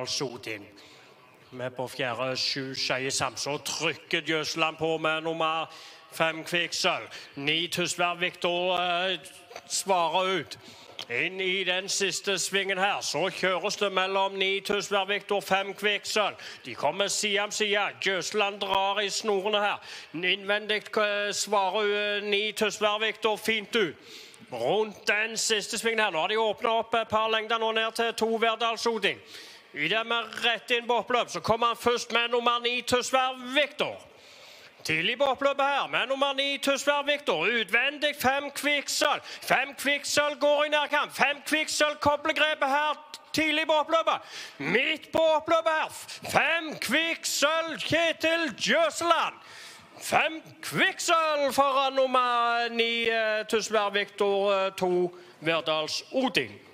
Verdals Odin. Vi på 4-7 Skeie Samsø trykker Jøsland på med nummer 5 Kvikksølv. 9 Tysvær Viktor svarer ut. Inn i den siste svingen her, så kjøres det mellom 9 Tysvær Viktor, 5 Kvikksølv. De kommer side om side. Jøsland drar i snorene her. Innvendig svarer 9 Tysvær Viktor fint ut. Rundt den siste svingen her, nå har de åpnet opp et par lengder nå ned til 2 Verdals Odin. I det med rett inn på oppløp, så kommer han først med nummer 9 Tysvær Viktor. Tidlig på oppløpet her, med nummer 9 Tysvær Viktor. Utvendig 5 Kvikksølv. 5 Kvikksølv går i nærkamp. 5 Kvikksølv kobler grepet her tidlig på oppløpet. Midt på oppløpet her. 5 Kvikksølv Kjetil Jøsland. 5 Kvikksølv foran nummer 9 Tysvær Viktor, 2 Verdals Odin.